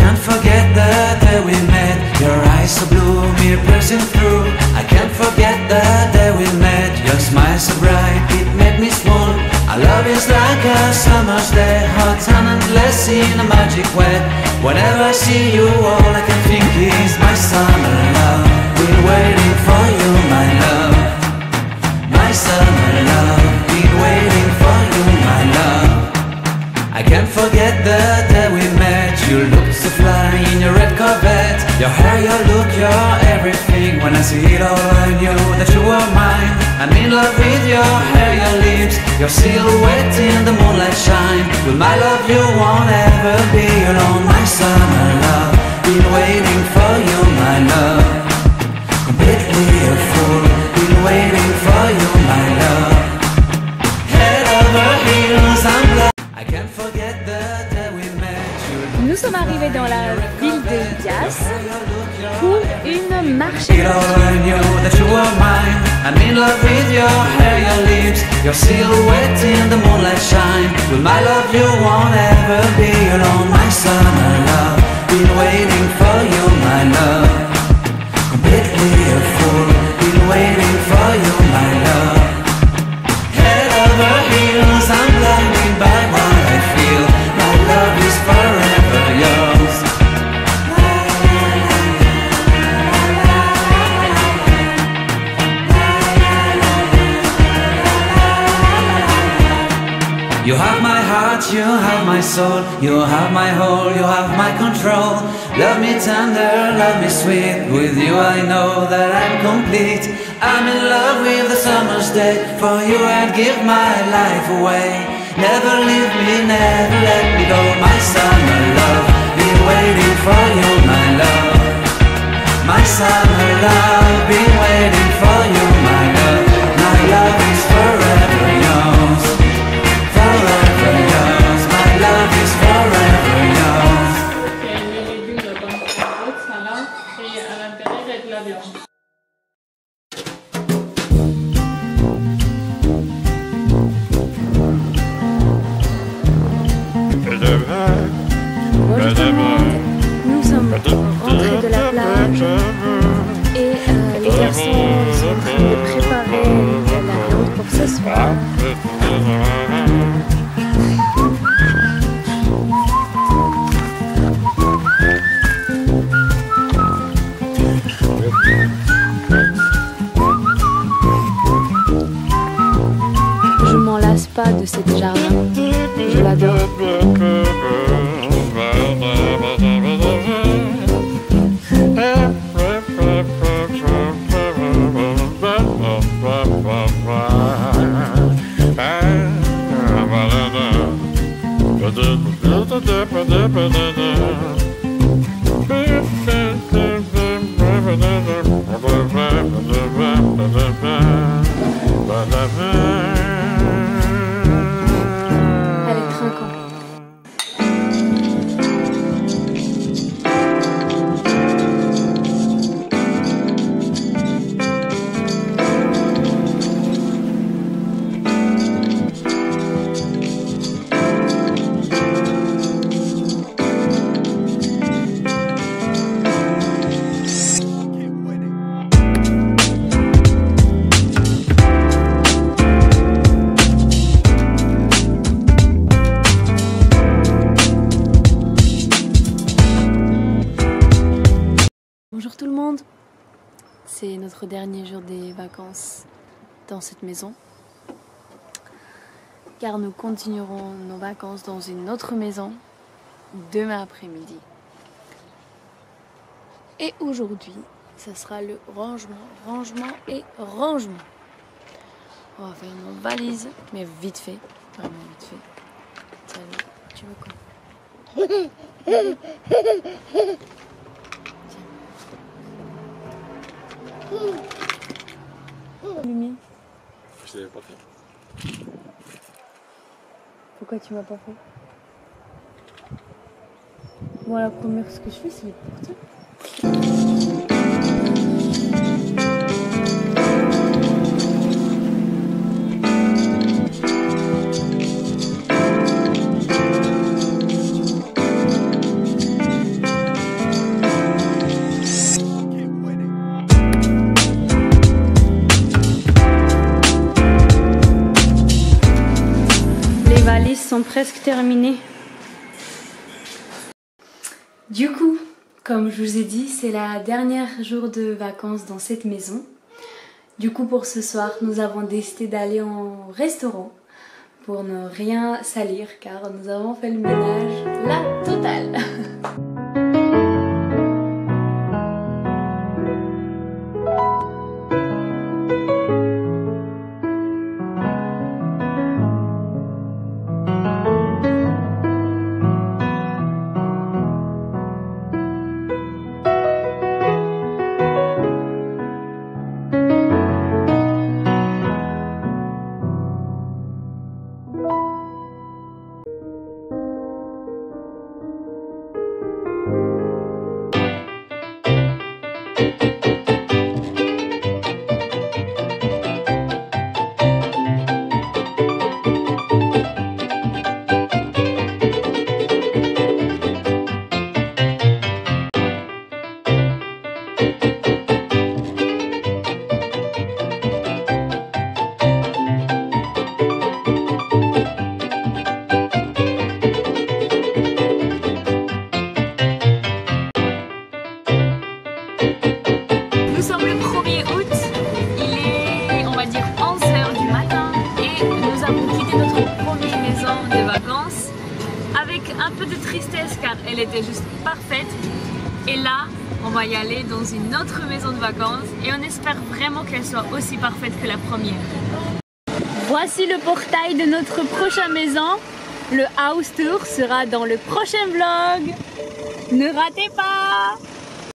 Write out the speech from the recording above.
can't forget the day we met. Your eyes so blue, me piercing through. I can't forget the day we met. Your smile so bright, it made me swoon. Our love is like a summer's day, hot and endless in a magic way. Whenever I see you, all I can think is my summer love. Been waiting for you, my love. My summer love. Been waiting for you, my love. I can't forget the day we met. You looked so fly in your red Corvette. Your hair, your look, your everything. When I see it all, I knew that you were mine. I'm in love with your hair, your lips, your silhouette in the moonlight shine. With my love you won't ever be alone. My summer love, been waiting for you, my love. Completely a fool, been waiting for you, my love. Head over heels, I'm glad. I can't forget the day we met. Nous sommes arrivés dans la ville de Bias pour une marché. I'm in love with your hair, your lips, your silhouette in the moonlight shine. With my love you won't ever be alone. My summer love, been waiting for you, my love. Completely a fool, been waiting for you, my love. Head over heels, I'm blinded by what I feel. My love is forever yours. You have my heart, you have my soul, you have my whole, you have my control. Love me tender, love me sweet, with you I know that I'm complete. I'm in love with the summer's day, for you I'd give my life away. Never leave me, never let me go, my summer love. Been waiting for you, my love. My summer love, been waiting for you, my love. My love is forever yours. Forever yours, my love is forever yours. Les légumes de bonne qualité, salade et à l'intérieur avec la viande. Bonjour tout le monde, nous sommes rentrés de la plage et les garçons sont en train de préparer la viande pour ce soir. Je m'en lasse pas de cet jardin, je l'adore. Allez, trinquons. Bonjour tout le monde, c'est notre dernier jour des vacances dans cette maison car nous continuerons nos vacances dans une autre maison demain après-midi. Et aujourd'hui, ça sera le rangement et rangement. On va faire nos valises, mais vite fait, vraiment vite fait. Salut, tu veux quoi? Lumière. Je l'avais pas fait. Pourquoi tu m'as pas fait? Moi, la première, ce que je fais, c'est les porter. presque terminé. Du coup, comme je vous ai dit, c'est la dernière jour de vacances dans cette maison. Du coup, pour ce soir, nous avons décidé d'aller en restaurant pour ne rien salir car nous avons fait le ménage la totale. Nous sommes le 1er août, il est on va dire 11h du matin et nous avons quitté notre première maison de vacances avec un peu de tristesse car elle était juste parfaite. Et là, on va y aller dans une autre maison de vacances et on espère vraiment qu'elle soit aussi parfaite que la première. Voici le portail de notre prochaine maison. Le house tour sera dans le prochain vlog. Ne ratez pas!